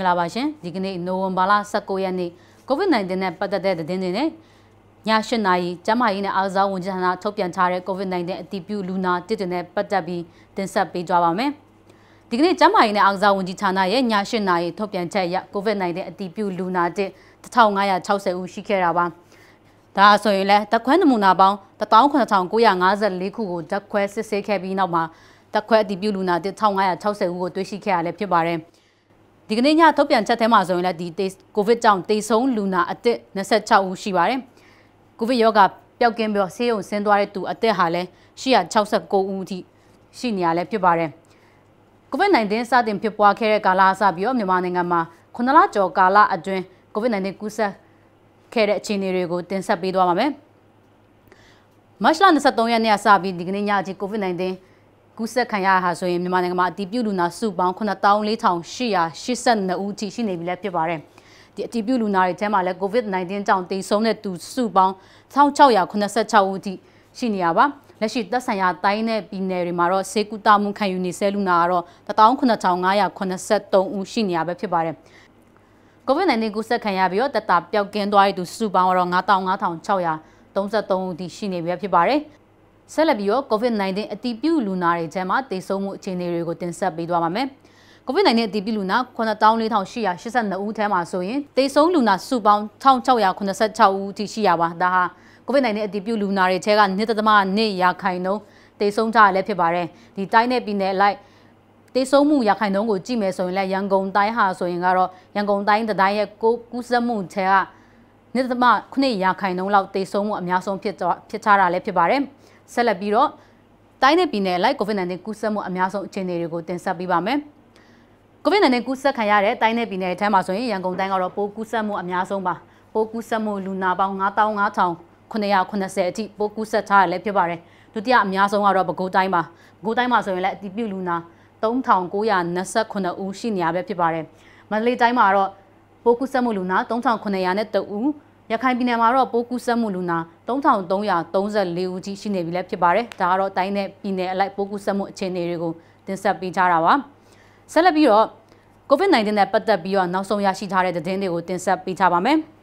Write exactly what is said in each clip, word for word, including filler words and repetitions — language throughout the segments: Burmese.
္ဂလာပါရှင်ဒီကနေ့နိုဝင်ဘာလ十九ရက်နေ့ COVID nineteen နဲ့ပတ်သက်တဲ့သတင်းတွေနဲ့ည၈နာရီကျန်းမာရေးနဲ့အားကစားဝန်ကြီးဌာနထုတ်ပြန်ထားတဲ့ COVID nineteen အတည်ပြုလူနာတစ်တွေနဲ့ပတ်သက်ပြီးတင်ဆက်ပေးကြပါမယ်ဒီကနေ့ကျန်းမာရေးနဲ့အားကစားဝန်ကြီးဌာနရဲ့ည၈နာရီထုတ်ပြန်ချက်အရ COVID nineteen အတည်ပြုလူနာတစ်တစ်ထောင်ငါးရာခြောက်ဆယ်ဦးရှိခဲ့တာပါဒါဆိုရင်လည်းဓာတ်ခွဲနမူနာပေါင်းတစ်သောင်းခုနှစ်ထောင်ကိုးရာငါးဆယ်လေးခုကိုဓာတ်ခွဲစစ်ဆေးခဲ့ပြီးနောက်မှာဓာတ်ခွဲအတည်ပြုလူနာတစ်ထောင်ငါးရာခြောက်ဆယ်ဦးကိုတွေ့ရှိခဲ့ရလဲဖြစ်ပါတယ်ဒီကနေ့ညထုတ်ပြန်ချက်ထဲမှာဆိုရင်လည်းဒီကိုဗစ်ကြောင့်တေဆုံးလူနာအသက်၂၆ဦးရှိပါတယ်ကိုဗစ်ရောဂါပျောက်ကင်းပြီးဆေးရုံဆင်းသွားတဲ့သူအသက်ဟာလည်း၈ရာခြောက်ဆယ်ကိုဦးအထိရှိနေရလဲဖြစ်ပါတယ်ကိုဗစ်nineteenစတင်ဖြစ်ပွားခဲ့တဲ့ကာလအစပြီးတော့မြန်မာနိုင်ငံမှာခုနှစ်လကျော်ကာလအတွင်းကိုဗစ်nineteenကူးစက်ခဲ့တဲ့အခြေအနေတွေကိုတင်ဆက်ပေးသွားပါမယ်မတ်လ၂၃ရက်နေ့အစပြီးဒီကနေ့ညအထိကိုဗစ်nineteenကူးစက်ခံရတာဆိုရင်မြန်မာနိုင်ငံမှာအတည်ပြုလူနာစုပေါင်းခုနှစ်သောင်းလေးထောင်ရှစ်ရာရှစ်ဆယ်နှစ်ဦးအထိရှိနေပြီလည်းဖြစ်ပါတယ်ဒီအတည်ပြုလူနာတွေထဲမှာလည်းကိုဗစ်nineteenကြောင့်သေဆုံးတဲ့သူစုပေါင်းတစ်ထောင်ခြောက်ရာခုနှစ်ဆယ်ခြောက်ဦးအထိရှိနေရပါလက်ရှိသက်ဆိုင်ရာတိုင်းနဲ့ပြည်နယ်တွေမှာတော့ဆေးကုသမှုခံယူနေဆဲလူနာကတော့တစ်သောင်းခုနှစ်ထောင်ငါးရာခုနှစ်ဆယ်သုံးဦးရှိနေရပဲဖြစ်ပါတယ်ကိုဗစ်nineteenကူးစက်ခံရပြီးတော့တက်တာပျောက်ကင်းသွားတဲ့သူစုပေါင်းကတော့ငါးသောင်းငါးထောင်ခြောက်ရာသုံးဆယ်သုံးဦးအထိရှိနေပြီဖြစ်ပါတယ်ဆက်လက်ပြီးတော့ COVID nineteen အတည်ပြုလူနာတွေထဲမှာသေဆုံးမှုအခြေအနေတွေကိုတင်ဆက်ပေးသွားပါမယ်။ COVID nineteen အတည်ပြုလူနာခုနှစ်သောင်းလေးထောင်ရှစ်ရာရှစ်ဆယ်နှစ်ဦးထဲမှာဆိုရင်သေဆုံးလူနာစုပေါင်းတစ်ထောင်ခြောက်ရာခုနှစ်ဆယ်ခြောက်ဦးအထိရှိရပါဒါဟာ COVID nineteen အတည်ပြုလူနာတွေထဲကနှစ်သက်သမားနှစ်ရာခိုင်နှုန်းသေဆုံးကြရလဲဖြစ်ပါတယ်။ဒီတိုင်းနဲ့ပြည်နယ်အလိုက်သေဆုံးမှုရာခိုင်နှုန်းကိုကြည့်မယ်ဆိုရင်လည်းရန်ကုန်တိုင်းဟာဆိုရင်ကတော့ရန်ကုန်တိုင်းတိုင်းရဲ့ကူးစက်မှုထဲကနှစ်သက်သမားခုနှစ်ရာခိုင်နှုန်းလောက်သေဆုံးမှုအများဆုံးဖြစ်ဖြစ်ထားတာလဲဖြစ်ပါတယ်။ဆက်လက်ပြီးတော့တိုင်းနဲ့ပြည်နယ်လိုက် COVID nineteen ကူးစက်မှုအများဆုံးအခြေအနေတွေကိုတင်ဆက်ပေးပါမယ်။ COVID nineteen ကူးစက်ခံရတဲ့တိုင်းနဲ့ပြည်နယ်ထဲမှာဆိုရင်ရန်ကုန်တိုင်းကတော့ပိုးကူးစက်မှုအများဆုံးပါ။ပိုးကူးစက်မှုလူနာပေါင်းငါးသောင်းငါးထောင်ခုနှစ်ရာခုနှစ်ဆယ်အထိပိုးကူးစက်ထားရလဲဖြစ်ပါတယ်။ဒုတိယအများဆုံးကတော့ပဲခူးတိုင်းပါ။ပဲခူးတိုင်းမှာဆိုရင်လည်းအတည်ပြုလူနာသုံးထောင်ကိုးရာ၂ဆယ်ခုနှစ်ဦးရှိနေရပဲဖြစ်ပါတယ်။မန္တလေးတိုင်းမှာတော့ပိုးကူးစက်မှုလူနာသုံးထောင်ခုနှစ်ရာနဲ့တစ်ဦးရခိုင်ပြည်နယ်မှာတော့ပိုးကူးစက်မှုလူနာသုံးထောင်သုံးရာသုံးဆယ်လေးဦးကြီးရှိနေပြီလည်းဖြစ်ပါတယ်။ဒါကတော့တိုင်းနဲ့ပြည်နယ်အလိုက်ပိုးကူးစက်မှုအခြေအနေတွေကိုတင်ဆက်ပေးကြတာပါ။ဆက်လက်ပြီးတော့ COVID nineteen နဲ့ပတ်သက်ပြီးတော့နောက်ဆုံးရရှိထားတဲ့သတင်းတွေကိုတင်ဆက်ပေးကြပါမယ်။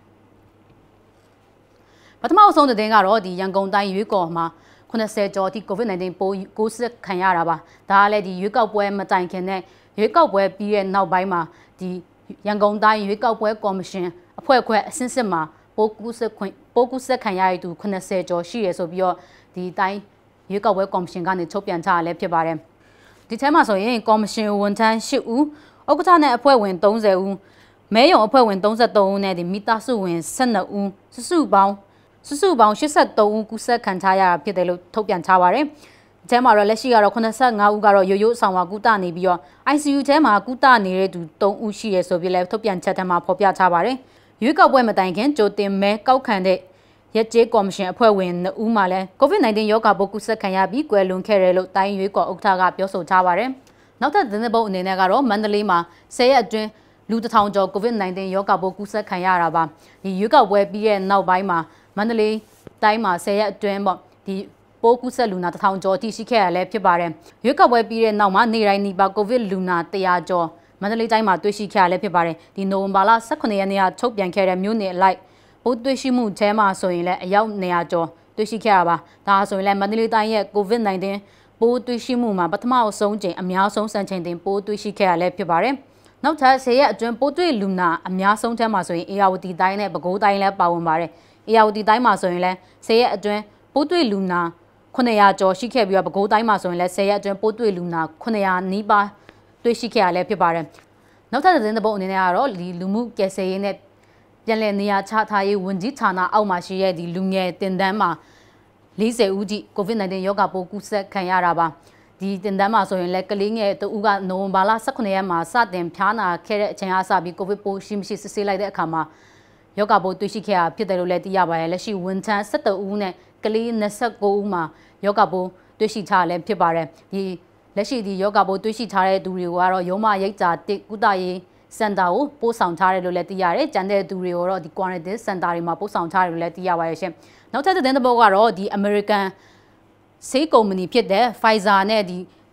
ပထမအဆုံးသတင်းကတော့ဒီရန်ကုန်တိုင်းရွေးကော်မှာခုနှစ်ဆယ်ကျော်အထိ COVID nineteen ပိုးကူးစက်ခံရတာပါ။ဒါကလည်းဒီရွေးကောက်ပွဲမတိုင်ခင်နဲ့ရွေးကောက်ပွဲပြီးတဲ့နောက်ပိုင်းမှာဒီရန်ကုန်တိုင်းရွေးကောက်ပွဲကော်မရှင်အဖွဲ့ခွဲအဆင့်စစ်မှာပိုးကူးစက်ခွင့်ပိုးကူးစက်ခံရတဲ့သူခုနှစ်ဆယ်ကျော်ရှိရဆိုပြီးတော့ဒီတိုင်းရွေးကောက်ပွဲကော်မရှင်ကနေထုတ်ပြန်ထားရလဲဖြစ်ပါတယ်ဒီထဲမှာဆိုရင်ကော်မရှင်ဝန်ထမ်း၈ဦးဥက္ကဋ္ဌနဲ့အဖွဲ့ဝင်သုံးဆယ်ဦးမဲရုံအဖွဲ့ဝင်သုံးဆယ်သုံးဦးနဲ့ဒီမိသားစုဝင်၁၂ဦးစုစုပေါင်းစုစုပေါင်း၈၃ဦးကူးစက်ခံထားရတာဖြစ်တယ်လို့ထုတ်ပြန်ထားပါတယ်ဒီထဲမှာတော့လက်ရှိကတော့ခုနှစ်ဆယ်ငါးဦးကတော့ရိုးရိုးဆောင်ဝါကုသနေပြီးတော့ I C U ထဲမှာကုသနေတဲ့သူသုံးဦးရှိရဆိုပြီးလဲထုတ်ပြန်ချက်ထဲမှာဖော်ပြထားပါတယ်ရွေးကောက်ပွဲမတိုင်ခင်ကြိုတင်မဲကောက်ခံတဲ့ရက်ကျေးကော်မရှင်အဖွဲ့ဝင်နှစ်ဦးမှလည်း COVID nineteen ရောဂါပိုးကူးစက်ခံရပြီးကွယ်လွန်ခဲ့တယ်လို့တိုင်းရွေးကော်ဥက္ကဋ္ဌကပြောဆိုထားပါတယ်။နောက်ထပ်သတင်းပုတ်အနေနဲ့ကတော့မန္တလေးမှာဆယ်ရက်အတွင်းလူတစ်ထောင်ကျော် COVID nineteen ရောဂါပိုးကူးစက်ခံရတာပါ။ဒီရွေးကောက်ပွဲပြီးတဲ့နောက်ပိုင်းမှာမန္တလေးတိုင်းမှာဆယ်ရက်အတွင်းပေါ့ဒီပိုးကူးစက်လူနာတစ်ထောင်ကျော်အထိရှိခဲ့ရလဲဖြစ်ပါတယ်။ရွေးကောက်ပွဲပြီးတဲ့နောက်မှာနေတိုင်းနီးပါ COVID လူနာတစ်ရာကျော်မန္တလေးတိုင်းမှာတွေ့ရှိခဲ့ရလဲဖြစ်ပါတယ်ဒီနိုဝင်ဘာလ၁၉ရက်နေ့ကထုတ်ပြန်ခဲ့တဲ့မြို့နယ်အလိုက်ပိုးတွေ့ရှိမှုထဲမှာဆိုရင်လည်းအယောက်၂ရာကျော်တွေ့ရှိခဲ့ရပါဒါဆိုရင်လည်းမန္တလေးတိုင်းရဲ့ COVID nineteen ပိုးတွေ့ရှိမှုမှာပထမအဆုံးချိန်အများဆုံးစံချိန်တင်ပိုးတွေ့ရှိခဲ့ရလဲဖြစ်ပါတယ်နောက်ထပ်ဆယ်ရက်အတွင်းပိုးတွေ့လူနာအများဆုံးထဲမှာဆိုရင်အေရဝတီတိုင်းနဲ့ပဲခူးတိုင်းလည်းပါဝင်ပါတယ်အေရဝတီတိုင်းမှာဆိုရင်လည်းဆယ်ရက်အတွင်းပိုးတွေ့လူနာခုနှစ်ရာကျော်ရှိခဲ့ပြီးတော့ပဲခူးတိုင်းမှာဆိုရင်လည်းဆယ်ရက်အတွင်းပိုးတွေ့လူနာခုနှစ်ရာနီးပါးတွေ့ရှိခဲ့ရလဲဖြစ်ပါတယ်နောက်ထပ်သတင်းတစ်ပုဒ်အနေနဲ့ကတော့ဒီလူမှုကယ်ဆယ်ရေးနဲ့ပြန်လည်နေရာချထားရေးဝန်ကြီးဌာနအောက်မှာရှိတဲ့ဒီလူငယ်တင်တန်းမှာ၄၀ဦးထိ COVID nineteen ရောဂါပိုးကူးစက်ခံရတာပါဒီတင်တန်းမှာဆိုရင်လည်းကလေးငယ်တဦးကနိုဝင်ဘာလ၁၉ရက်မှာစတင်ဖျားနာခဲ့တဲ့အချိန်အားစပြီး COVID ပိုးရှိမရှိစစ်ဆေးလိုက်တဲ့အခါမှာရောဂါပိုးတွေ့ရှိခဲ့တာဖြစ်တယ်လို့လည်းသိရပါတယ်လက်ရှိဝန်ထမ်း၁၁ဦးနဲ့ကလေး၂၉ဦးမှာရောဂါပိုးတွေ့ရှိထားလည်းဖြစ်ပါတယ်ဒီလက်ရှိဒီယောဂပိုးတွေ့ရှိထားတဲ့သူတွေကတော့ရုံးမရိတ်တာတစ်ကုသရေးစင်တာကိုပို့ဆောင်ထားတယ်လို့လည်းသိရတယ်။ကျန်တဲ့သူတွေကိုတော့ဒီ quarantine center တွေမှာပို့ဆောင်ထားတယ်လို့လည်းသိရပါတယ်ရှင်။နောက်ထပ်သတင်းတစ်ပုဒ်ကတော့ဒီ American ဆေးကုမ္ပဏီဖြစ်တဲ့ Pfizer နဲ့ဒီ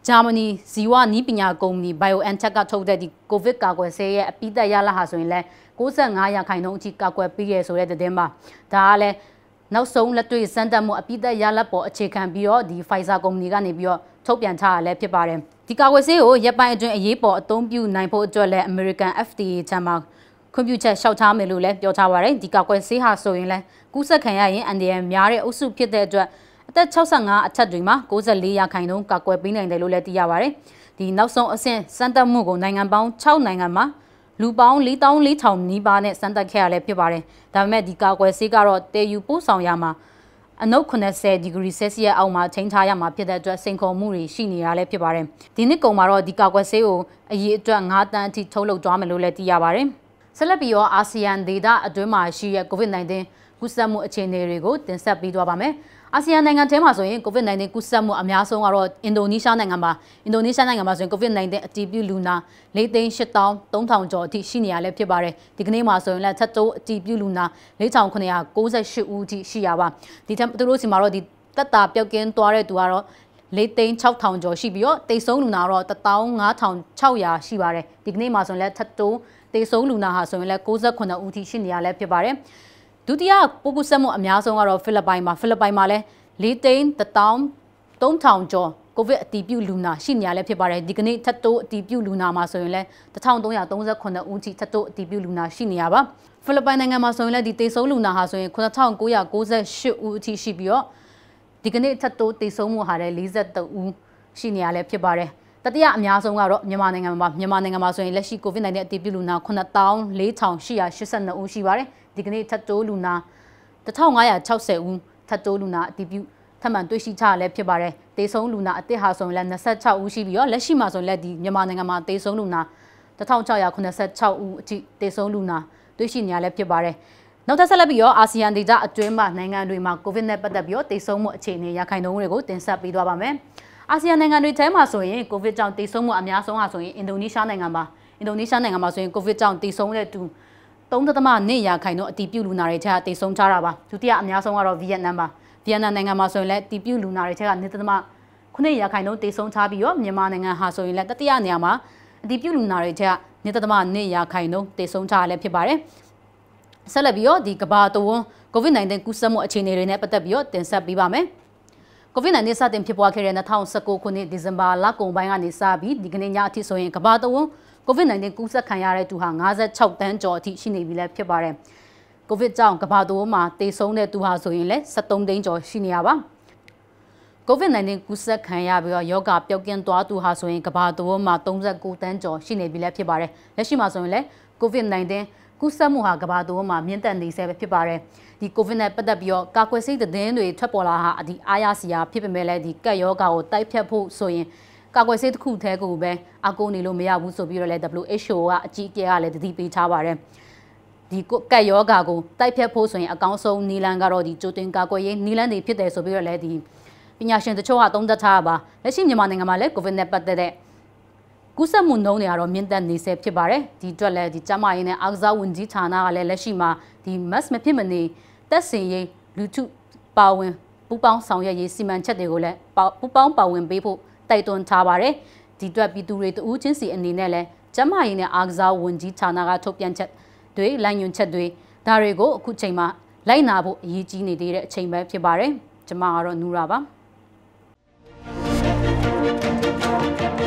ဂျာမနီဇီဝနီးပညာကုမ္ပဏီ BioNTech ကထုတ်တဲ့ဒီ ကိုဗစ်ကာကွယ်ဆေးရဲ့အပိသက်ရလဟာဆိုရင်လည်းကိုးဆယ့်ငါးရာခိုင်နှုန်းအထိကာကွယ်ပေးရဲဆိုတဲ့သတင်းပါဒါကလည်းနောက်ဆုံးလက်တွေ့စမ်းသပ်မှုအပိသက်ရလပေါ်အခြေခံပြီးတော့ဒီ Pfizer ကုမ္ပဏီကနေပြီးတော့ထုတ်ပြန်ထားရလဲဖြစ်ပါတယ်ဒီကာကွယ်ဆေးကိုရပ်ပိုင်းအတွင်းအရေးပေါ်အသုံးပြုနိုင်ဖို့အတွက်လည်း American F D A ချမ်းမှာခွင့်ပြုချက်လျှောက်ထားမယ်လို့လည်းပြောထားပါတယ်ဒီကာကွယ်ဆေးဟာဆိုရင်လည်းကူးစက်ခံရရင်အန်ဒီယန်များတဲ့အုပ်စုဖြစ်တဲ့အတွက်အသက်၆၅အထက်တွေမှာကိုးဆယ့်လေးရာခိုင်နှုန်းကာကွယ်ပေးနိုင်တယ်လို့လည်းသိရပါတယ်ဒီနောက်ဆုံးအဆင့်စမ်းသပ်မှုကိုနိုင်ငံပေါင်း၆နိုင်ငံမှာလူပေါင်းလေးသောင်းလေးထောင်နီးပါးနဲ့စမ်းသပ်ခဲ့ရလဲဖြစ်ပါတယ်ဒါပေမဲ့ဒီကာကွယ်ဆေးကတော့တည်ယူပို့ဆောင်ရမှာအနုတ်ခုနှစ်ဆယ်ဒီဂရီဆဲလ်စီယပ်အောက်မှာချိန်ထားရမှာဖြစ်တဲ့အတွက်စိန်ခေါ်မှုတွေရှိနေတာလည်းဖြစ်ပါတယ်ဒီနှစ်ကုန်မှာတော့ဒီကာကွယ်ဆေးကိုအရေးအတွက်ငါးတန်းအထိထုတ်လုပ်သွားမယ်လို့လည်းသိရပါတယ်ဆက်လက်ပြီးတော့အာဆီယံဒေသအတွင်းမှာရှိတဲ့ ကိုဗစ်နိုင်တင်း ကူးစက်မှုအခြေအနေတွေကိုတင်ဆက်ပေးသွားပါမယ်အာဆီယံနိုင်ငံထဲမှာဆိုရင် ကိုဗစ်နိုင်တင်း ကူးစက်မှုအများဆုံးကတော့အင်ဒိုနီးရှားနိုင်ငံမှာအင်ဒိုနီးရှားနိုင်ငံမှာဆိုရင် ကိုဗစ်နိုင်တင်း အတည်ပြုလူနာလေးသိန်းရှစ်သောင်းသုံးထောင်ကျော်အထိရှိနေရလဲဖြစ်ပါတယ်ဒီကနေ့မှာဆိုရင်လည်းထပ်တိုးအတည်ပြုလူနာလေးထောင်ခုနှစ်ရာကိုးဆယ်ရှစ်ဦးအထိရှိရပါဒီထက်သူတို့စီမှာတော့ဒီတက်တာပြောက်ကင်းသွားတဲ့သူကတော့လေးသိန်းခြောက်ထောင်ကျော်ရှိပြီးတော့တိတ်ဆုံးလူနာတော့တစ်သောင်းငါးထောင်ခြောက်ရာရှိပါတယ်ဒီကနေ့မှာဆိုရင်လည်းထပ်တိုးတိတ်ဆုံးလူနာဟာဆိုရင်လည်းကိုးဆယ်ခုနှစ်ဦးထိရှိနေရလဲဖြစ်ပါတယ်ဒုတိယပိုးကူးစက်မှုအများဆုံးကတော့ဖိလစ်ပိုင်မှာဖိလစ်ပိုင်မှာလည်းလေးသိန်းတစ်သောင်းသုံးထောင်ကျော်ကိုဗစ်အတည်ပြုလူနာရှိနေရလဲဖြစ်ပါတယ်ဒီကနေ့ထပ်တိုးအတည်ပြုလူနာမှာဆိုရင်လည်းတစ်ထောင်သုံးရာသုံးဆယ်ခုနှစ်ဦးထိထပ်တိုးအတည်ပြုလူနာရှိနေရပါဖိလစ်ပိုင်နိုင်ငံမှာဆိုရင်လည်းဒီတေဆုံးလူနာဟာဆိုရင်ခုနှစ်ထောင်ကိုးရာကိုးဆယ်ရှစ်ဦးအထိရှိပြီးတော့ဒီကနေ့ထပ်တိုးတေဆုံးမှုဟာလည်းလေးဆယ်သုံးဦးရှိနေရလဲဖြစ်ပါတယ်တတိယအများဆုံးကတော့မြန်မာနိုင်ငံမှာမြန်မာနိုင်ငံမှာဆိုရင်လက်ရှိကိုဗစ်နိုင်တဲ့အတည်ပြုလူနာခုနှစ်သောင်းလေးထောင်ရှစ်ရာရှစ်ဆယ်နှစ်ဦးရှိပါတယ်ဒီကနေ့ထပ်တိုးလူနာတစ်ထောင်ငါးရာခြောက်ဆယ်ဦးထပ်တိုးလူနာအတည်ပြုထပ်မံတွေ့ရှိထားလည်းဖြစ်ပါတယ်တေဆုံးလူနာအသစ်ဟာဆိုရင်လည်းနှစ်ဆယ့်ခြောက်ဦးရှိပြီးတော့လက်ရှိမှာဆိုရင်လည်းဒီမြန်မာနိုင်ငံမှာတေဆုံးလူနာတစ်ထောင်ခြောက်ရာခုနှစ်ဆယ့်ခြောက်ဦးအထိတေဆုံးလူနာတွေ့ရှိနေရလည်းဖြစ်ပါတယ်နောက်ထပ်ဆက်လက်ပြီးတော့အာဆီယံဒေသအတွင်းမှာနိုင်ငံတွေမှာကိုဗစ်နဲ့ပတ်သက်ပြီးတော့တေဆုံးမှုအခြေအနေရခိုင်နှုန်းတွေကိုတင်ဆက်ပေးသွားပါမယ်အာဆီယံနိုင်ငံတွေထဲမှာဆိုရင်ကိုဗစ်ကြောင့်တေဆုံးမှုအများဆုံးဟာဆိုရင်အင်ဒိုနီးရှားနိုင်ငံမှာအင်ဒိုနီးရှားနိုင်ငံမှာဆိုရင်ကိုဗစ်ကြောင့်တေဆုံးတဲ့သူသုံးဒသမနှစ်ရာခိုင်နှုန်းအတည်ပြုလူနာတွေထဲကတေဆုံးကြတာပါဒုတိယအများဆုံးကတော့ဗီယက်နမ်ပါဗီယက်နမ်နိုင်ငံမှာဆိုရင်လည်းအတည်ပြုလူနာတွေထဲကနှစ်သမခုနှစ်ရာခိုင်နှုန်းတေဆုံးထားပြီးတော့မြန်မာနိုင်ငံဟာဆိုရင်လည်းတတိယနေရာမှာအတည်ပြုလူနာတွေထဲကနှစ်သမနှစ်ရာခိုင်နှုန်းတေဆုံးထားလည်းဖြစ်ပါတယ်ဆက်လက်ပြီးတော့ဒီကဘာတဝန်းကိုဗစ်နိုင်တင်း ကူးစက်မှုအခြေအနေတွေနဲ့ပတ်သက်ပြီးတော့တင်ဆက်ပေးပါမယ်ကိုဗစ်နိုင်တင်း စတင်ဖြစ်ပွားခဲ့တဲ့၂၀၁၉ခုနှစ်ဒီဇင်ဘာလကုန်ပိုင်းကနေစပြီးဒီကနေ့ညအထိဆိုရင်ကဘာတဝန်းကိုဗစ်နိုင်တင်း ကူးစက်ခံရတဲ့သူဟာငါးဆယ့်ခြောက်တန်းကျော်အထိရှိနေပြီလည်းဖြစ်ပါတယ်ကိုဗစ်ကြောင့်ကဘာတဝန်းမှာတေဆုံးတဲ့သူဟာဆိုရင်လည်း၁၃သိန်းကျော်ရှိနေရပါကိုဗစ်နိုင်တင်း ကူးစက်ခံရပြီးတော့ယောဂပျောက်ကင်းသွားသူဟာဆိုရင်ကဘာတဝန်းမှာသုံးဆယ့်ကိုးတန်းကျော်ရှိနေပြီလည်းဖြစ်ပါတယ်လက်ရှိမှာဆိုရင်လည်းကိုဗစ်နိုင်တင်း ကူးစက်မှုဟာကဘာတဝန်းမှာမြင့်တက်နေဆဲပဲဖြစ်ပါတယ်ဒီကိုဗစ်နဲ့ပတ်သက်ပြီးတော့ကာကွယ်ဆေးသတင်းတွေထွက်ပေါ်လာဟာဒီအားရစရာဖြစ်ပေမဲ့လည်းဒီကပ်ရောဂါကိုတိုက်ဖြတ်ဖို့ဆိုရင်ကာကွယ်ဆေးတစ်ခုတည်းကိုပဲအကူနေလို့မရဘူးဆိုပြီးတော့လည်း W H O ကအကြီးအကဲကလည်းတတိပေးထားပါတယ်ဒီကပ်ရောဂါကိုတိုက်ဖြတ်ဖို့ဆိုရင်အကောင်းဆုံးနီလန်ကတော့ဒီကြိုတင်ကာကွယ်ရေးနီလန်တွေဖြစ်တယ်ဆိုပြီးတော့လည်းဒီပညာရှင်တချို့ကသုံးသပ်ထားပါလက်ရှိမြန်မာနိုင်ငံမှာလည်းကိုဗစ်နဲ့ပတ်သက်တဲ့ကူးစက်မှုနှုန်းတွေကတော့မြင့်တက်နေဆဲဖြစ်ပါတယ်ဒီအတွက်လည်းဒီကျန်းမာရေးနဲ့အားကစားဝန်ကြီးဌာနကလည်းလက်ရှိမှာဒီ mass မဖြစ်မနေတက်စင်ရေးလူထုပါဝင်ပူးပေါင်းဆောင်ရွက်ရေးစီမံချက်တွေကိုလည်းပူးပေါင်းပါဝင်ပေးဖို့တိုက်တွန်းထားပါတယ်ဒီအတွက်ပြည်သူတွေတဦးချင်းစီအနေနဲ့လည်းကျန်းမာရေးနဲ့အားကစားဝန်ကြီးဌာနကထုတ်ပြန်ချက်တွေလိုင်းညွှန်ချက်တွေဒါတွေကိုအခုချိန်မှာလိုက်နာဖို့အရေးကြီးနေသေးတဲ့အချိန်ပဲဖြစ်ပါတယ်ကျွန်မကတော့နူရာပါ